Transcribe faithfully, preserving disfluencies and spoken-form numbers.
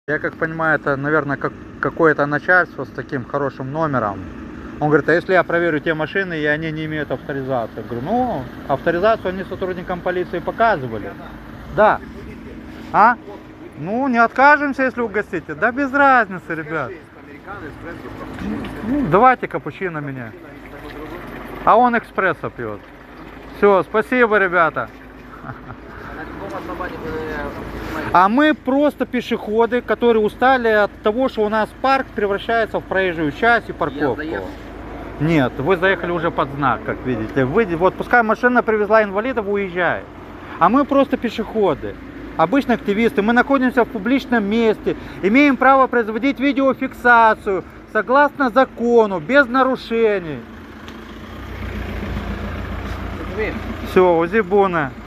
Я как понимаю, это, наверное, как какое-то начальство с таким хорошим номером. Он говорит, а если я проверю те машины, и они не имеют авторизации? Я говорю, ну, авторизацию они сотрудникам полиции показывали. Да. А? Ну, не откажемся, если угостите. Да без разницы, ребят. Ну, давайте капучино меня. А он экспресса пьет. Все, спасибо, ребята. А мы просто пешеходы, которые устали от того, что у нас парк превращается в проезжую часть и парковку. Нет, вы заехали уже под знак, как видите. Вы, вот пускай машина привезла инвалидов, уезжает. А мы просто пешеходы, обычные активисты. Мы находимся в публичном месте, имеем право производить видеофиксацию согласно закону, без нарушений. Все, узибуна.